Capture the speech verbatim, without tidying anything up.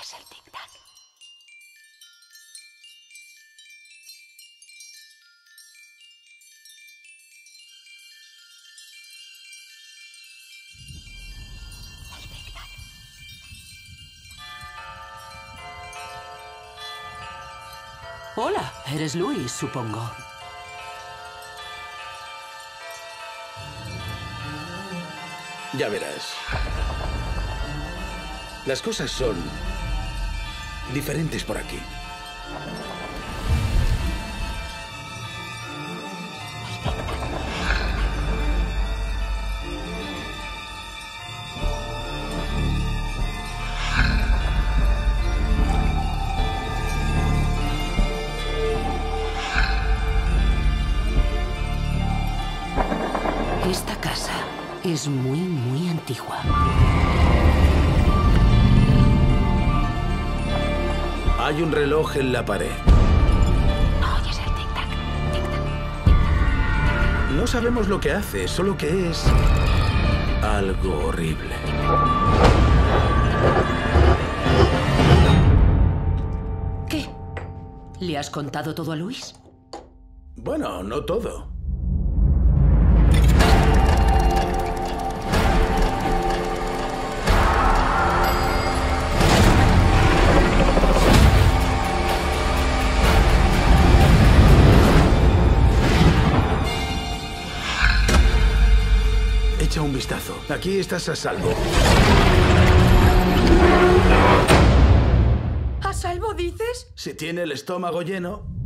oyes el tic-tac? El tic-tac. Hola, eres Luis, supongo. Ya verás. Las cosas son diferentes por aquí. Esta casa es muy, muy antigua. Hay un reloj en la pared. ¿No oyes el tic-tac? Tic-tac, tic-tac. No sabemos lo que hace, solo que es algo horrible. ¿Qué? ¿Le has contado todo a Luis? Bueno, no todo. Echa un vistazo. Aquí estás a salvo. ¿A salvo dices? Si tiene el estómago lleno,